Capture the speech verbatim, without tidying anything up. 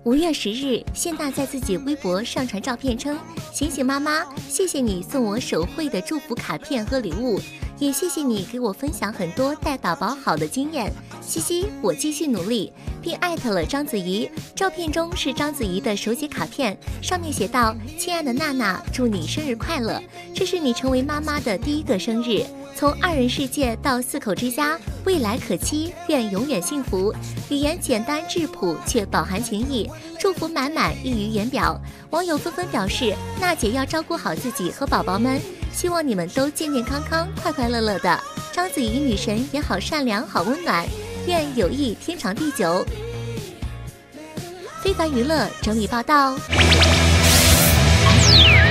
五月十日，谢娜在自己微博上传照片称：“醒醒妈妈，谢谢你送我手绘的祝福卡片和礼物，也谢谢你给我分享很多带宝宝好的经验。嘻嘻，我继续努力。”并艾特了章子怡。照片中是章子怡的手写卡片，上面写道：“亲爱的娜娜，祝你生日快乐！这是你成为妈妈的第一个生日。从二人世界到四口之家，未来可期，愿永远幸福。”语言简单质朴，却饱含情意，祝福满满，溢于言表。网友纷纷表示，娜姐要照顾好自己和宝宝们，希望你们都健健康康，快快乐乐的。章子怡女神也好善良，好温暖，愿友谊天长地久。非凡娱乐整理报道。